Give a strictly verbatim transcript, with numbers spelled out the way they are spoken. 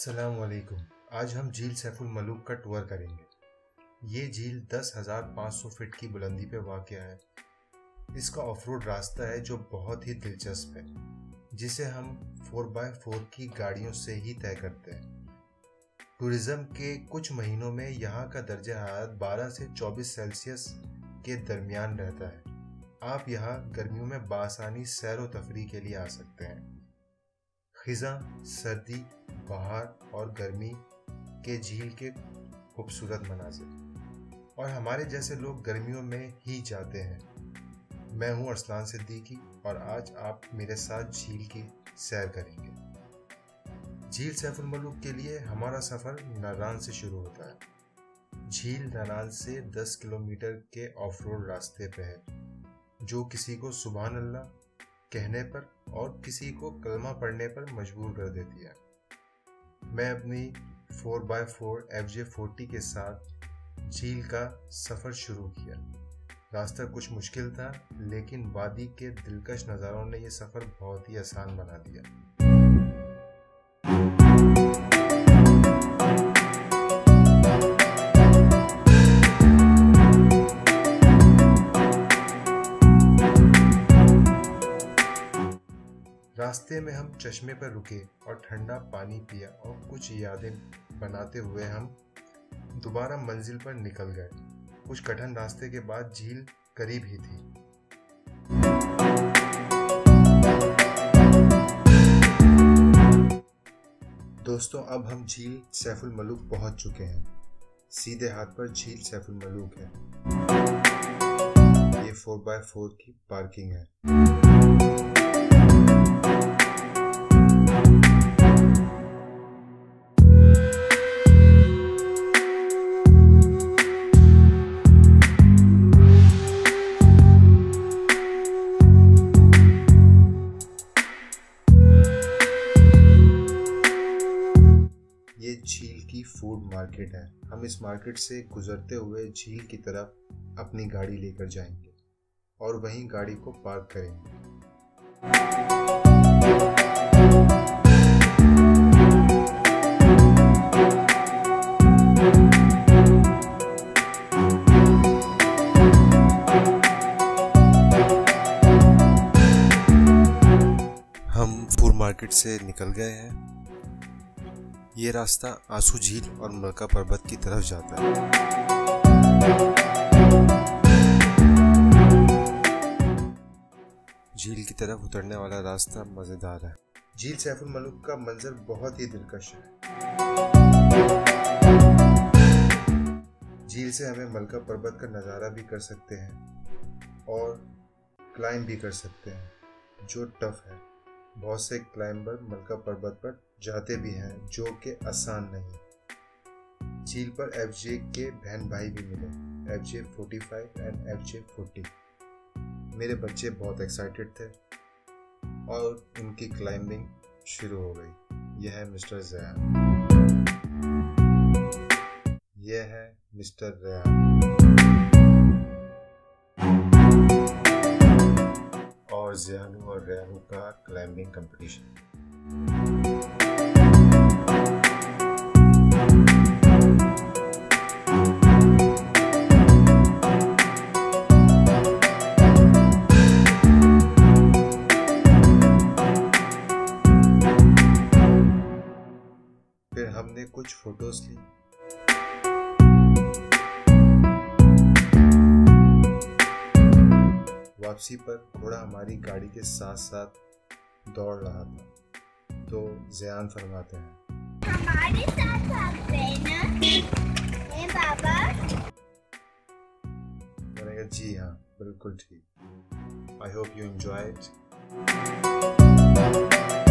अस्सलाम वालेकुम। आज हम झील सैफुल मलूक का टूर करेंगे। ये झील दस हज़ार पाँच सौ फीट की बुलंदी पे वाक़या है। इसका ऑफ रोड रास्ता है जो बहुत ही दिलचस्प है, जिसे हम फोर बाय फोर की गाड़ियों से ही तय करते हैं। टूरिज्म के कुछ महीनों में यहाँ का दर्जा हरारत बारह से चौबीस सेल्सियस के दरमियान रहता है। आप यहाँ गर्मियों में बासानी सैर व तफरीह के लिए आ सकते हैं। खिज़ां, सर्दी, बहार और गर्मी के झील के खूबसूरत मनाज़िर, और हमारे जैसे लोग गर्मियों में ही जाते हैं। मैं हूं अरसलान सिद्दीकी और आज आप मेरे साथ झील की सैर करेंगे। झील सैफुल मलूक के लिए हमारा सफ़र नारान से शुरू होता है। झील नारान से दस किलोमीटर के ऑफ रोड रास्ते पे है, जो किसी को सुभान अल्लाह कहने पर और किसी को कलमा पढ़ने पर मजबूर कर देती है। मैं अपनी फोर बाय फोर एफ जे फोर्टी के साथ झील का सफ़र शुरू किया। रास्ता कुछ मुश्किल था, लेकिन वादी के दिलकश नज़ारों ने यह सफ़र बहुत ही आसान बना दिया। रास्ते में हम चश्मे पर रुके और ठंडा पानी पिया और कुछ यादें बनाते हुए हम दोबारा मंजिल पर निकल गए। कुछ कठिन रास्ते के बाद झील करीब ही थी। दोस्तों, अब हम झील सैफुल मलूक पहुंच चुके हैं। सीधे हाथ पर झील सैफुल मलूक है। ये फोर बाय फोर की पार्किंग है। ये झील की फूड मार्केट है। हम इस मार्केट से गुजरते हुए झील की तरफ अपनी गाड़ी लेकर जाएंगे और वहीं गाड़ी को पार्क करेंगे। हम फूड मार्केट से निकल गए हैं। ये रास्ता आंसू झील और मलका पर्वत की तरफ जाता है। झील की तरफ उतरने वाला रास्ता मजेदार है। झील सैफुल मलूक का मंजर बहुत ही दिलकश है। झील से हमें मलका पर्वत का नज़ारा भी कर सकते हैं और क्लाइंब भी कर सकते हैं, जो टफ है। बहुत से क्लाइंबर मलका पर्वत पर जाते भी हैं, जो कि आसान नहीं। झील पर एफ जे के बहन भाई भी मिले, F J forty five and F J forty. मेरे बच्चे बहुत एक्साइटेड थे और उनकी क्लाइंबिंग शुरू हो गई। यह है मिस्टर ज़यान, यह है मिस्टर रेयान और ज़यानू और रेयानू का क्लाइंबिंग कंपटीशन। फिर हमने कुछ फोटोज ली। वापसी पर घोड़ा हमारी गाड़ी के साथ साथ दौड़ रहा था, तो ज़यान फरमाते हैं, हमारे साथ भागते हैं ना ए बाबा? मैंने कहा जी हाँ, बिल्कुल ठीक। I hope you enjoy it.